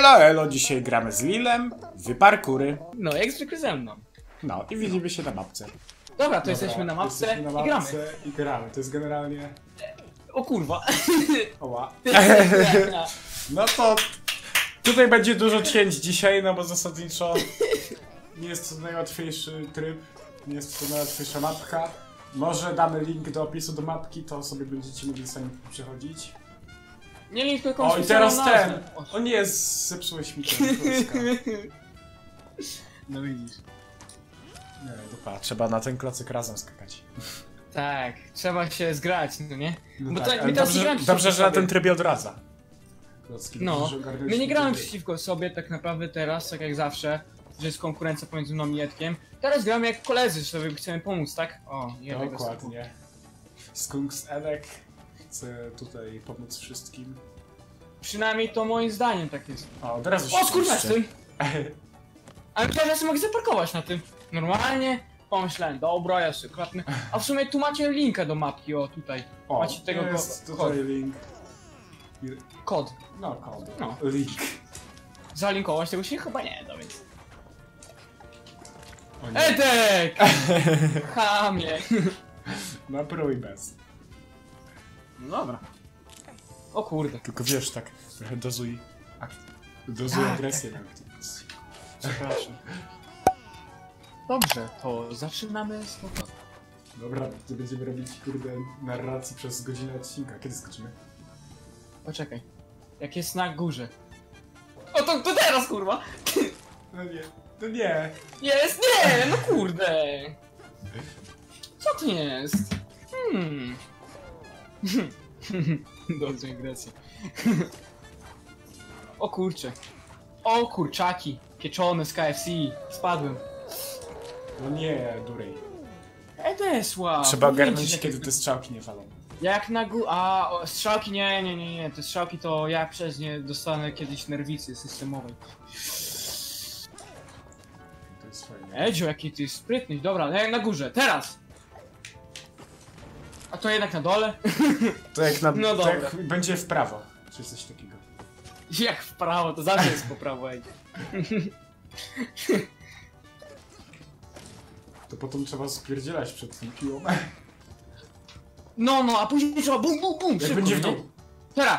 Elo, elo, dzisiaj gramy z Lilem w parkury. No, jak zwykle ze mną. No i widzimy się na mapce. Dobra, to jesteśmy na mapce i gramy. I gramy, to jest generalnie... O kurwa. Oła. No to... Tutaj będzie dużo cięć dzisiaj, no bo zasadniczo... Nie jest to najłatwiejszy tryb, nie jest to najłatwiejsza mapka. Może damy link do opisu do mapki, to sobie będziecie mogli sami przechodzić. Nie link, tylko O i teraz ten! O nie, zepsułeś mi ten klocka. No widzisz. Nie, dupa, trzeba na ten klocek razem skakać. Tak, trzeba się zgrać, no nie? No Bo tak, to, my teraz nie gramy dobrze, że na sobie. ten trybie odradza. Klocki, No, że ogarnęliśmy my nie gramy tryby. przeciwko sobie tak naprawdę teraz, tak jak zawsze, że jest konkurencja pomiędzy mną i Edkiem. Teraz gramy jak koledzy, że sobie chcemy pomóc, tak? O, jednego Dokładnie. Skunks Edek chce tutaj pomóc wszystkim. Przynajmniej to moim zdaniem tak jest. O, od razu się O skurwa z cieszę. tym! Ale myślałem, że sobie mogę zaparkować na tym. Normalnie pomyślałem, dobra, ja sobie klapnę. A w sumie tu macie linka do mapki, o tutaj. O, Macie tego jest kod. tutaj link. Kod. No, kod. No. Link. Zalinkować tego się chyba nie da, więc... O nie. Edek! Chamie. No, prój bez. No dobra. O kurde. Tylko wiesz, tak trochę dozuj... Dozuj Tak, agresję na aktywacji. Przepraszam. Dobrze, to zaczynamy z powrotem. Dobra, to będziemy robić, kurde, narracji przez godzinę odcinka. Kiedy skoczymy? Poczekaj. Jak jest na górze. O, to teraz, kurwa! No nie, to nie. Jest, nie, no kurde! Co to jest? Dobrze, agresja. O kurcze. O kurczaki. Pieczone z KFC. Spadłem. No nie, durej. Edesła! Trzeba mówię ci, ogarnąć, że- kiedy te strzałki nie falą. Jak na górze. A, strzałki nie. Te strzałki to ja przez nie dostanę kiedyś nerwicy systemowej. To jest fajne. Edzio, jaki ty sprytny. Dobra, jak na górze. Teraz! A to jednak na dole? To jak na... No to dobra. jak będzie w prawo, czy coś takiego. Jak w prawo, to zawsze jest po prawo, Edzio. To potem trzeba spierdzielać przed tym piłą. No, a później trzeba bum. Jak Szybko, będzie w nie? dół. Teraz!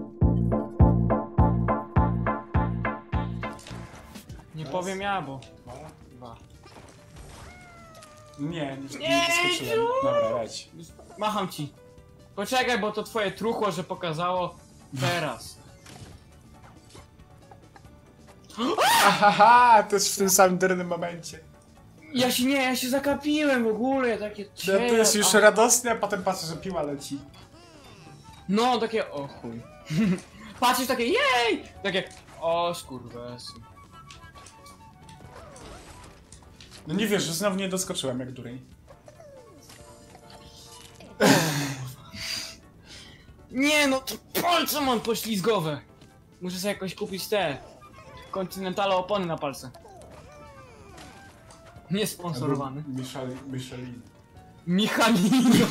Nie Raz. powiem ja, bo... Dwa. Nie Nie, skoczyłem. Dziu! Dobra, leć. Macham ci. Poczekaj, bo to twoje truchło, że pokazało teraz. Ahaha, to jest w tym samym durnym momencie. Ja się zakapiłem w ogóle, takie No, to jest już radosne, a potem patrzę, że piła leci. No, takie, o chuj. Patrzysz, takie, jej! Takie, o skurwesy. No nie wiesz, że znowu nie doskoczyłem jak durej. Nie no, to palce mam poślizgowe. Muszę sobie jakoś kupić te kontynentale opony na palce. Nie sponsorowany. Michelin. Michalino.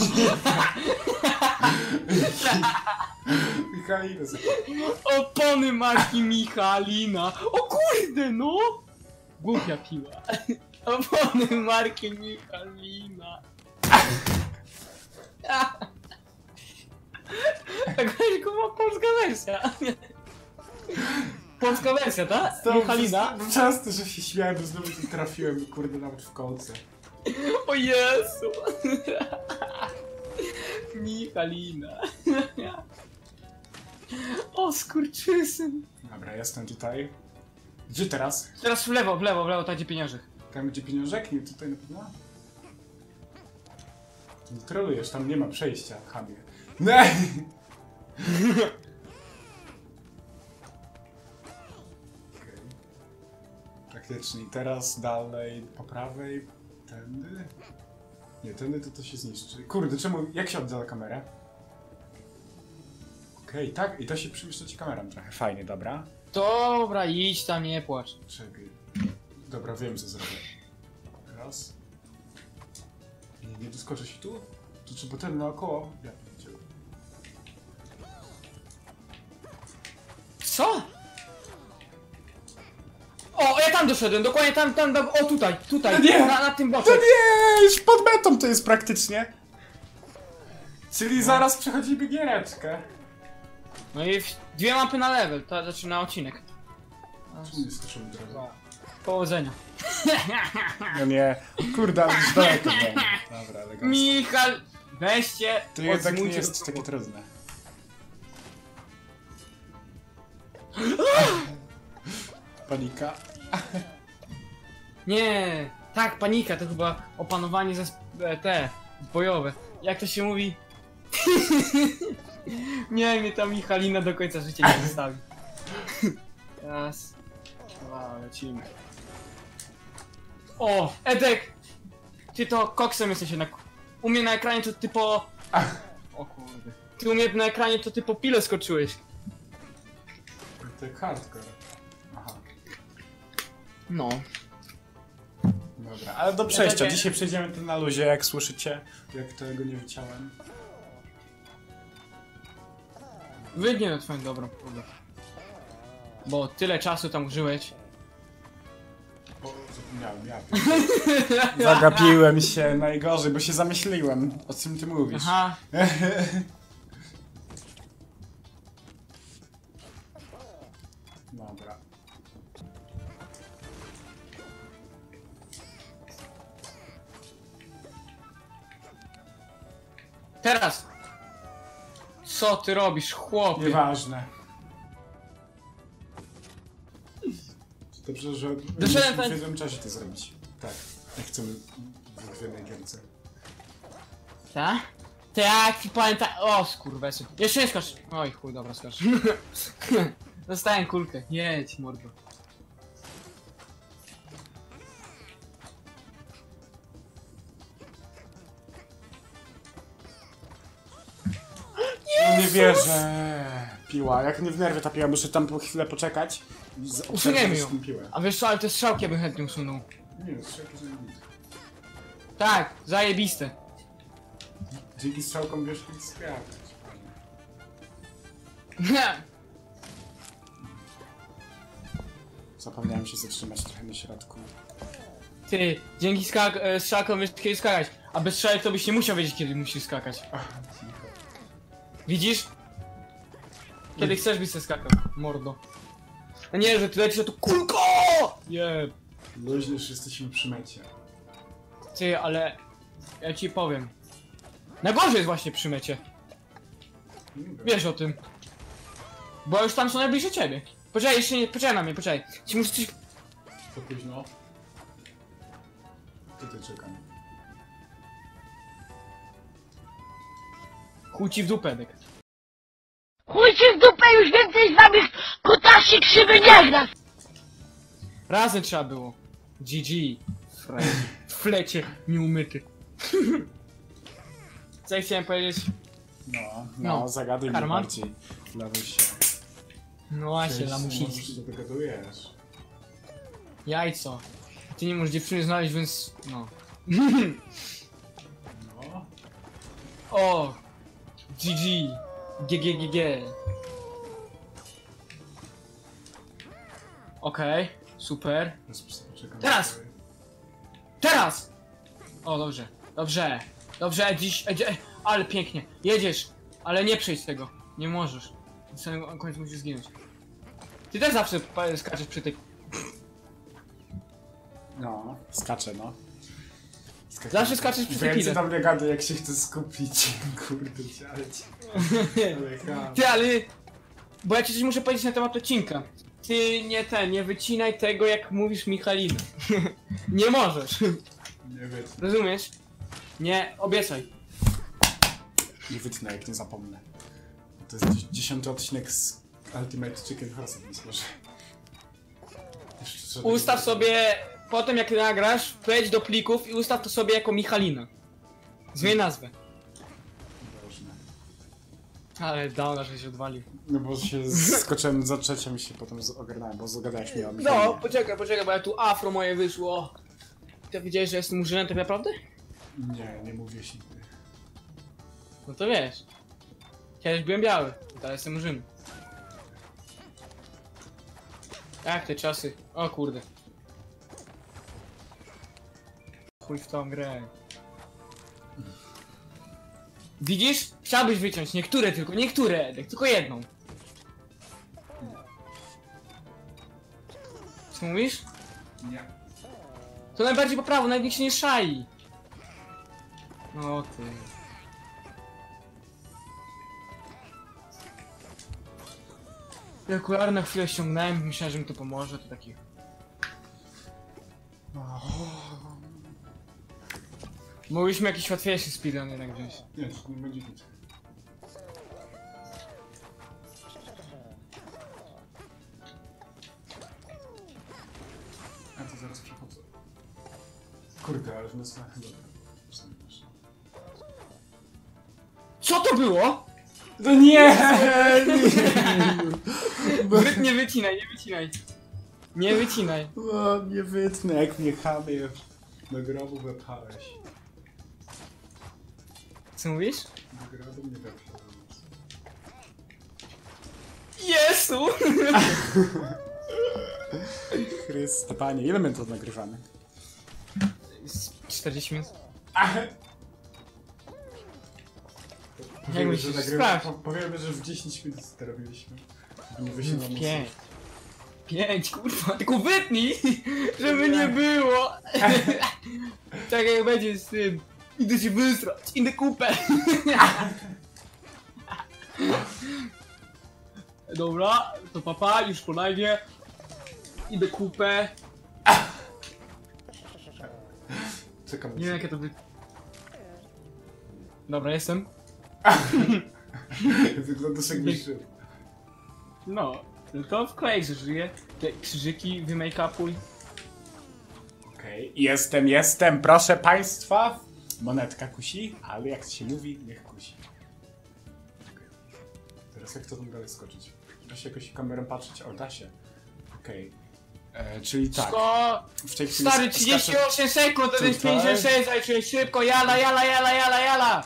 Michelin. Opony marki Michalina. O kurde, no! Głupia piła. Opony marki Michalina. Jakaś chyba polska wersja. Polska wersja, tak? Michalina. Często, że się śmiałem, bo znowu tu trafiłem, kurde, nawet w kolce. O Jezu. Michalina. O skurczysyn. Dobra, jestem tutaj. Gdzie teraz? Teraz w lewo, tam gdzie pieniążek. Tam gdzie pieniążek? Nie, tutaj na pewno? Ty nie trolujesz, tam nie ma przejścia, chamie. Nie! Okej. Faktycznie, teraz dalej po prawej, tędy? Nie, tędy to się zniszczy. Kurde, czemu, jak się oddala kamerę? Okej, tak, i to się przemieszczać kamerą trochę. Fajnie, dobra. Dobra, idź tam, nie płacz. Czekaj. Dobra, wiem co zrobię. Raz. Nie doskoczę się tu? To trzeba ten naokoło. Ja pierdzielę. Co? tam doszedłem, dokładnie tam, o tutaj, No nie. na tym To boczek. nie, już pod metą to jest praktycznie. Czyli zaraz przechodzimy giereczkę. No i 2 mapy na level, to znaczy na odcinek. Czemu nie skoczyłem drodze? Powodzenia. No nie, kurde, ale już daleko było. Dobra, elegancko. Michał, weźcie, To jednak nie odzmójcie jest do takie przodu. trudne. Panika. Nie, tak, panika, to chyba opanowanie te bojowe. Jak to się mówi? Nie, mnie ta Michalina do końca życia nie zostawi. Raz, dwa, lecimy. O, Edek! Ty to koksem jesteś jednak. U mnie na ekranie to ty po... O kurde. Ty u mnie na ekranie to ty po pile skoczyłeś. To jak hardcore. Aha. No. Dobra, ale do przejścia. takie- Dzisiaj przejdziemy to na luzie, jak słyszycie. Jak tego nie wyciąłem. Wyjdzie na twoją dobrą próbę. Bo tyle czasu tam użyłeś. O, zapomniałem, ja. Zagapiłem się najgorzej, bo się zamyśliłem. O czym ty mówisz? Aha. Dobra. Teraz! Co ty robisz, chłopie? Nieważne. Dobrze, że Doszedłem musimy w jednym czasie to zrobić. Tak, jak chcemy w jednej gierce. Ta? Tak, ci powiem tak. O, skurwesy. Jeszcze nie skocz. Oj, chuj, dobra, skocz. Dostałem kulkę. Jedź, mordo. No nie wierzę. Piła, jak mnie w nerwy ta piła, muszę tam po chwilę poczekać. Usuniemy ją. tą piłę. A wiesz co, ale te strzałki ja bym chętnie usunął. Nie, strzałki są nic. Tak, zajebiste. Dzięki strzałkom wiesz, jak skradać. Zapomniałem się zatrzymać trochę na środku. Ty, dzięki strzałkom wiesz kiedy skakać. A bez strzałek to byś nie musiał wiedzieć kiedy musisz skakać. Widzisz? Kiedy chcesz byś se skakał, mordo. A nie, że ty lecisz, a tu kulko! Jeb. Luźnie już jesteśmy przy mecie. Ty, ale... Ja ci powiem. Najgorzej jest właśnie przy mecie. Wiesz o tym. Bo już tam są najbliżej ciebie. Poczekaj, jeszcze nie... Poczekaj na mnie, poczekaj. Ci muszę coś... To późno. Tutaj czekam. Chuj ci w dupę, Edek. Chuj ci w dupę, już więcej z wami kutaszy krzywy nie gra! Razem trzeba było. GG. W flecie, nieumyty. Co ja chciałem powiedzieć? No, zagaduj mnie Karman? bardziej. Lamusie. No właśnie, Cześć, lamusiński. może się dogadujesz. Jajco. Ty nie możesz dziewczyny znaleźć, więc... no. No. O! GG. GGGG. Okej, super. Poczekam. Teraz! Teraz! O, dobrze. Dobrze, ale pięknie. Jedziesz, ale nie przejdź tego. Nie możesz. Na samym końcu musisz zginąć. Ty też zawsze skaczesz przy tej... No, skaczę, no. Zawsze skaczesz przy tej Więcej pile. do mnie gadu, jak się chce skupić. Kurde, cialeć. Ty, ale... Bo ja ci coś muszę powiedzieć na temat odcinka. Ty nie wycinaj tego jak mówisz Michalina. Nie możesz. Nie wytnę. Rozumiesz? Nie, obiecaj. Nie wytnę, jak nie zapomnę. To jest 10. odcinek z Ultimate Chicken Horse, więc może... Jeszcze Ustaw sobie, potem jak nagrasz, wejdź do plików i ustaw to sobie jako Michalina. Zmień nazwę. Ważne. Ale downa, że się odwalił. No bo się skoczyłem za trzecim i się potem ogarnąłem, bo zagadałeś mi o mnie. No, poczekaj, bo ja tu afro moje wyszło. Ty wiedziałeś, że jestem murzynem tak naprawdę? Nie mówiłeś nigdy. No to wiesz. Kiedyś byłem biały, teraz jestem murzynem. Jak te czasy? O kurde. chuj w tą grę. Widzisz? Chciałbyś wyciąć niektóre tylko, niektóre, Edek, tylko jedną. Co mówisz? Nie. To najbardziej po prawo, nawet nikt się nie szai. O ty. Ja okulary na chwilę ściągnąłem, myślałem, że mi to pomoże, to taki... Mogliśmy jakiś łatwiejszy speedrun jednak wziąć. Nie, to nie będzie nic. A to zaraz przechodzę. Kurde, ale w nas na chyba. Co to było? No nie! Nie wycinaj, nie wycinaj. Nie wycinaj. No, nie wytnę, jak mnie chamie do grobu wepchałeś. Co mówisz? Do grobu mnie wepchałeś. Jezu! Chryste, panie, ile my to nagrywamy? 40 minut. Powiemy, że myślisz? nagrywamy. Sprawdź. Powiemy, że w 10 minut to robiliśmy. Nie wysiłam mocno. 5, kurwa, tylko wytnij, żeby nie było. Czekaj, jak będzie z tym. Idę się wysrać, idę kupę. Dobra, to papa, już po live'ie. Idę kupę. Czekam. Nie wiem jakie to wy... Dobra, jestem. Wyglądasz jak myszy. No, to wklej, że żyje. Te krzyżyki, wymake-upuj. Okej, jestem, proszę państwa. Monetka kusi, ale jak się mówi, niech kusi. Teraz jak to tam dalej skoczyć? Da się jakoś kamerą patrzeć? O, da się. Okej. Czyli tak. Szko... W tej chwili Stary, 38 sekund, to jest Tutaj. 56, zajczyj szybko, jala, jala, jala, jala, jala!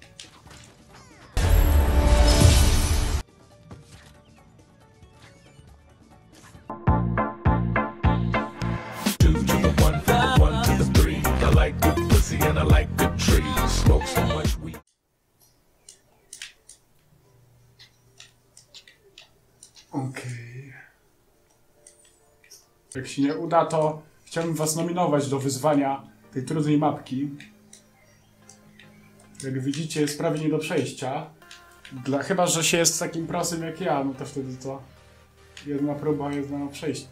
Okej. Jak się nie uda, to chciałbym was nominować do wyzwania tej trudnej mapki. Jak widzicie, jest prawie nie do przejścia. Chyba, że się jest takim prosem jak ja, no to wtedy to jedna próba, jedno przejście.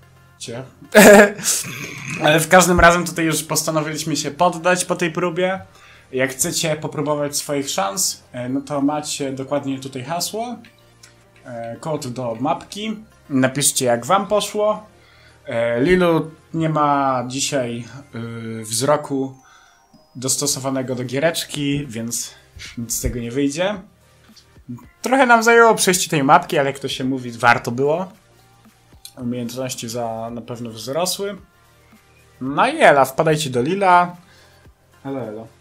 Ale w każdym razem tutaj już postanowiliśmy się poddać po tej próbie. Jak chcecie popróbować swoich szans, no to macie dokładnie tutaj hasło. Kod do mapki. Napiszcie jak wam poszło. Lilu nie ma dzisiaj wzroku dostosowanego do giereczki, więc nic z tego nie wyjdzie. Trochę nam zajęło przejście tej mapki, ale jak to się mówi, warto było. Umiejętności na pewno wzrosły. No i ela, wpadajcie do Lila. Elo, elo.